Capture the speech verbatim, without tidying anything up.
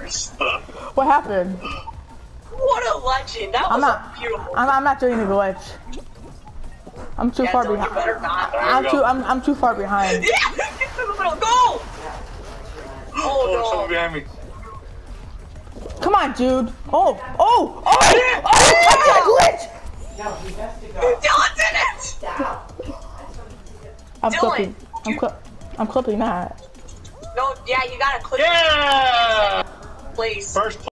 first. What happened? What a legend! That I'm was not. a beautiful. I'm, I'm not doing the glitch. I'm too yeah, far don't, behind. you better not. I'm too. I'm. I'm too far behind. Yeah, get to the middle. Go! Oh, Oh, no! someone behind me. Come on, dude. Oh, oh, oh, oh! I did a glitch. Dylan did it! I'm Dylan, clipping. I'm you- cli I'm clipping that. No, yeah, you gotta click. Yeah! Place. First place.